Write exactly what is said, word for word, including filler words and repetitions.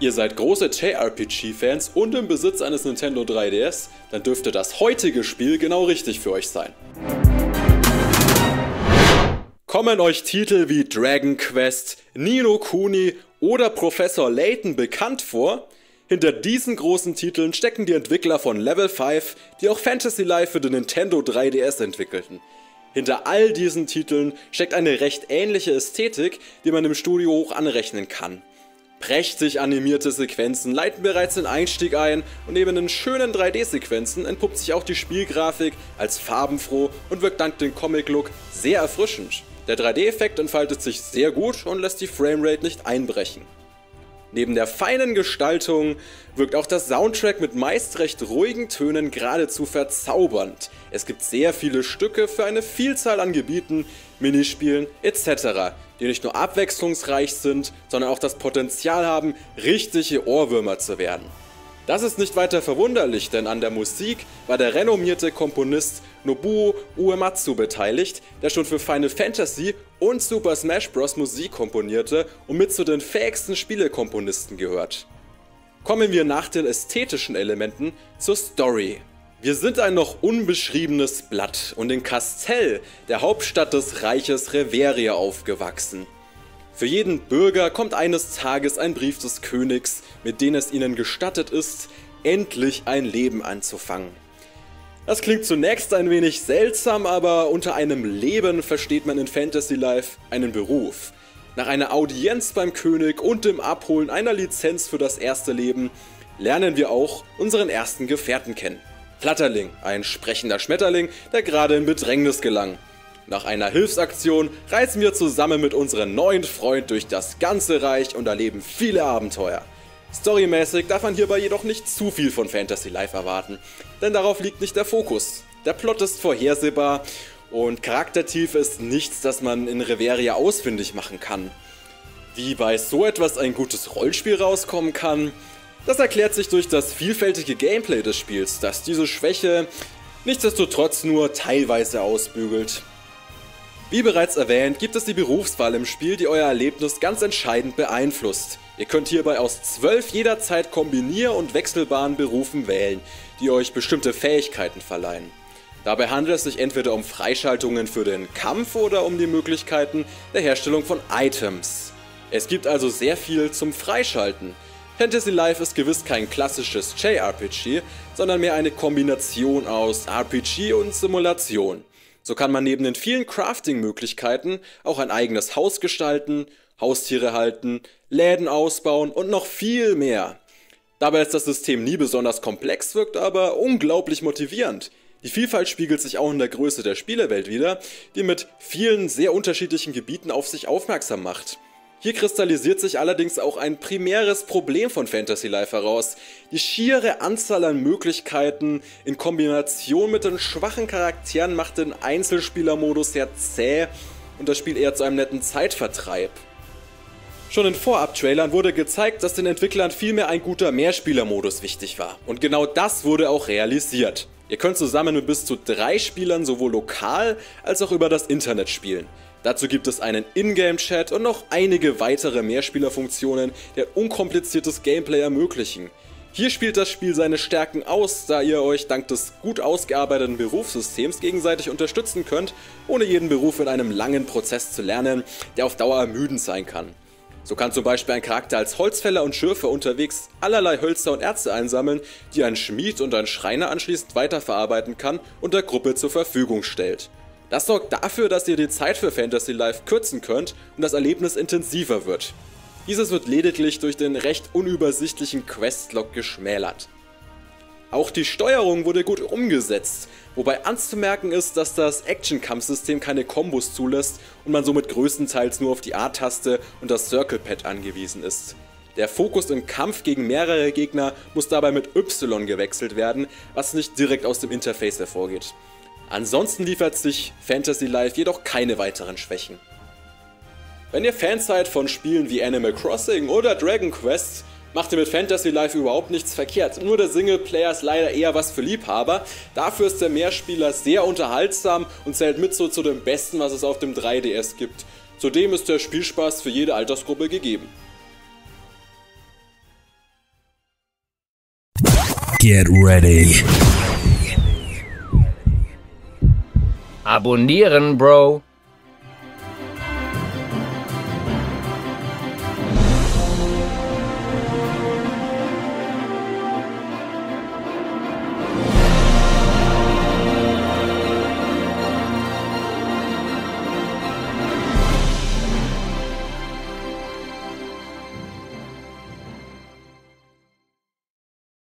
Ihr seid große J R P G-Fans und im Besitz eines Nintendo drei D S, dann dürfte das heutige Spiel genau richtig für euch sein. Kommen euch Titel wie Dragon Quest, Ni no Kuni oder Professor Layton bekannt vor? Hinter diesen großen Titeln stecken die Entwickler von Level fünf, die auch Fantasy Life für den Nintendo drei D S entwickelten. Hinter all diesen Titeln steckt eine recht ähnliche Ästhetik, die man im Studio hoch anrechnen kann. Prächtig animierte Sequenzen leiten bereits den Einstieg ein und neben den schönen drei D-Sequenzen entpuppt sich auch die Spielgrafik als farbenfroh und wirkt dank dem Comic-Look sehr erfrischend. Der drei D-Effekt entfaltet sich sehr gut und lässt die Framerate nicht einbrechen. Neben der feinen Gestaltung wirkt auch der Soundtrack mit meist recht ruhigen Tönen geradezu verzaubernd. Es gibt sehr viele Stücke für eine Vielzahl an Gebieten, Minispielen et cetera, die nicht nur abwechslungsreich sind, sondern auch das Potenzial haben, richtige Ohrwürmer zu werden. Das ist nicht weiter verwunderlich, denn an der Musik war der renommierte Komponist Nobuo Uematsu beteiligt, der schon für Final Fantasy und Super Smash Bros. Musik komponierte und mit zu den fähigsten Spielekomponisten gehört. Kommen wir nach den ästhetischen Elementen zur Story. Wir sind ein noch unbeschriebenes Blatt und in Castell, der Hauptstadt des Reiches Reveria, aufgewachsen. Für jeden Bürger kommt eines Tages ein Brief des Königs, mit dem es ihnen gestattet ist, endlich ein Leben anzufangen. Das klingt zunächst ein wenig seltsam, aber unter einem Leben versteht man in Fantasy Life einen Beruf. Nach einer Audienz beim König und dem Abholen einer Lizenz für das erste Leben lernen wir auch unseren ersten Gefährten kennen. Flatterling, ein sprechender Schmetterling, der gerade in Bedrängnis gelang. Nach einer Hilfsaktion reisen wir zusammen mit unserem neuen Freund durch das ganze Reich und erleben viele Abenteuer. Storymäßig darf man hierbei jedoch nicht zu viel von Fantasy Life erwarten, denn darauf liegt nicht der Fokus. Der Plot ist vorhersehbar und Charaktertiefe ist nichts, das man in Reveria ausfindig machen kann. Wie bei so etwas ein gutes Rollenspiel rauskommen kann, das erklärt sich durch das vielfältige Gameplay des Spiels, das diese Schwäche nichtsdestotrotz nur teilweise ausbügelt. Wie bereits erwähnt, gibt es die Berufswahl im Spiel, die euer Erlebnis ganz entscheidend beeinflusst. Ihr könnt hierbei aus zwölf jederzeit kombinier- und wechselbaren Berufen wählen, die euch bestimmte Fähigkeiten verleihen. Dabei handelt es sich entweder um Freischaltungen für den Kampf oder um die Möglichkeiten der Herstellung von Items. Es gibt also sehr viel zum Freischalten. Fantasy Life ist gewiss kein klassisches J R P G, sondern mehr eine Kombination aus R P G und Simulation. So kann man neben den vielen Crafting-Möglichkeiten auch ein eigenes Haus gestalten, Haustiere halten, Läden ausbauen und noch viel mehr. Dabei ist das System nie besonders komplex, wirkt aber unglaublich motivierend. Die Vielfalt spiegelt sich auch in der Größe der Spielewelt wider, die mit vielen sehr unterschiedlichen Gebieten auf sich aufmerksam macht. Hier kristallisiert sich allerdings auch ein primäres Problem von Fantasy Life heraus. Die schiere Anzahl an Möglichkeiten in Kombination mit den schwachen Charakteren macht den Einzelspielermodus sehr zäh und das Spiel eher zu einem netten Zeitvertreib. Schon in Vorab-Trailern wurde gezeigt, dass den Entwicklern vielmehr ein guter Mehrspielermodus wichtig war. Und genau das wurde auch realisiert. Ihr könnt zusammen mit bis zu drei Spielern sowohl lokal als auch über das Internet spielen. Dazu gibt es einen Ingame-Chat und noch einige weitere Mehrspielerfunktionen, die ein unkompliziertes Gameplay ermöglichen. Hier spielt das Spiel seine Stärken aus, da ihr euch dank des gut ausgearbeiteten Berufssystems gegenseitig unterstützen könnt, ohne jeden Beruf in einem langen Prozess zu lernen, der auf Dauer ermüdend sein kann. So kann zum Beispiel ein Charakter als Holzfäller und Schürfer unterwegs allerlei Hölzer und Erze einsammeln, die ein Schmied und ein Schreiner anschließend weiterverarbeiten kann und der Gruppe zur Verfügung stellt. Das sorgt dafür, dass ihr die Zeit für Fantasy Life kürzen könnt und das Erlebnis intensiver wird. Dieses wird lediglich durch den recht unübersichtlichen Questlog geschmälert. Auch die Steuerung wurde gut umgesetzt, wobei anzumerken ist, dass das Action-Kampfsystem keine Kombos zulässt und man somit größtenteils nur auf die A-Taste und das Circle-Pad angewiesen ist. Der Fokus im Kampf gegen mehrere Gegner muss dabei mit Y gewechselt werden, was nicht direkt aus dem Interface hervorgeht. Ansonsten liefert sich Fantasy Life jedoch keine weiteren Schwächen. Wenn ihr Fans seid von Spielen wie Animal Crossing oder Dragon Quest, macht ihr mit Fantasy Life überhaupt nichts verkehrt. Nur der Singleplayer ist leider eher was für Liebhaber. Dafür ist der Mehrspieler sehr unterhaltsam und zählt mit so zu dem Besten, was es auf dem drei D S gibt. Zudem ist der Spielspaß für jede Altersgruppe gegeben. Get ready. Abonnieren, Bro.